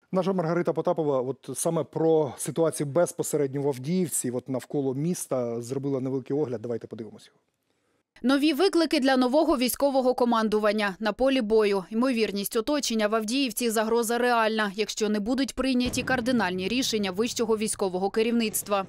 Наша Маргарита Потапова от саме про ситуацію безпосередньо в Авдіївці, от навколо міста, зробила невеликий огляд. Давайте подивимося. Нові виклики для нового військового командування на полі бою. Ймовірність оточення в Авдіївці – загроза реальна, якщо не будуть прийняті кардинальні рішення вищого військового керівництва.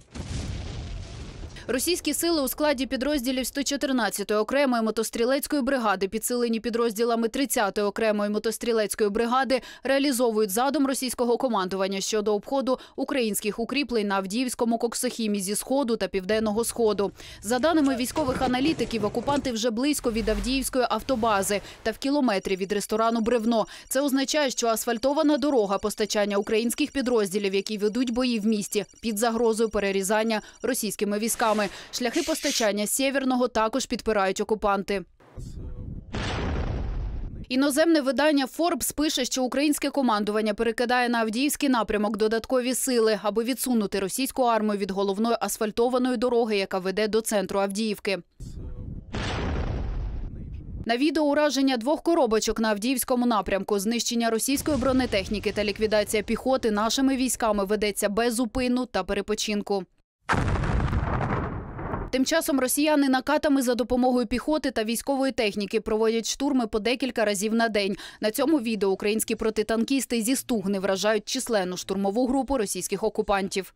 Російські сили у складі підрозділів 114-ї окремої мотострілецької бригади, підсилені підрозділами 30-ї окремої мотострілецької бригади, реалізовують задум російського командування щодо обходу українських укріплень на Авдіївському коксохімі зі Сходу та Південного Сходу. За даними військових аналітиків, окупанти вже близько від Авдіївської автобази та в кілометрі від ресторану «Бревно». Це означає, що асфальтована дорога постачання українських підрозділів, які ведуть бої в місті, під загрозою перерізання російськими військами. Шляхи постачання з Сєвєрного також підпирають окупанти. Іноземне видання Forbes пише, що українське командування перекидає на Авдіївський напрямок додаткові сили, аби відсунути російську армію від головної асфальтованої дороги, яка веде до центру Авдіївки. На відео ураження 2 коробочок на Авдіївському напрямку, знищення російської бронетехніки та ліквідація піхоти нашими військами ведеться без зупину та перепочинку. Тим часом росіяни накатами за допомогою піхоти та військової техніки проводять штурми по декілька разів на день. На цьому відео українські протитанкісти зі Стугни вражають численну штурмову групу російських окупантів.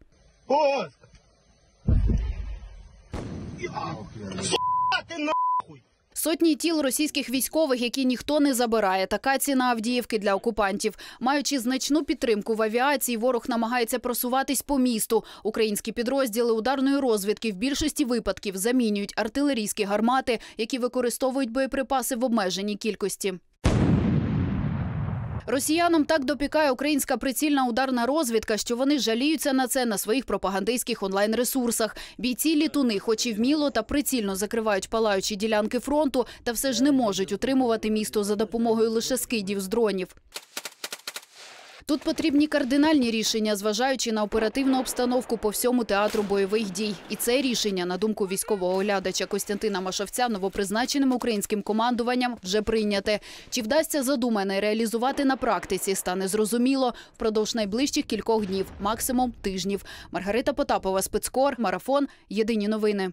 Сотні тіл російських військових, які ніхто не забирає. Така ціна Авдіївки для окупантів. Маючи значну підтримку в авіації, ворог намагається просуватись по місту. Українські підрозділи ударної розвідки в більшості випадків замінюють артилерійські гармати, які використовують боєприпаси в обмеженій кількості. Росіянам так допікає українська прицільна ударна розвідка, що вони жаліються на це на своїх пропагандистських онлайн-ресурсах. Бійці-літуни хоч і вміло та прицільно закривають палаючі ділянки фронту, та все ж не можуть утримувати місто за допомогою лише скидів з дронів. Тут потрібні кардинальні рішення, зважаючи на оперативну обстановку по всьому театру бойових дій. І це рішення, на думку військового оглядача Костянтина Машовця, новопризначеним українським командуванням вже прийняте. Чи вдасться задумане реалізувати на практиці, стане зрозуміло впродовж найближчих кількох днів, максимум тижнів. Маргарита Потапова, спецкор, марафон, єдині новини.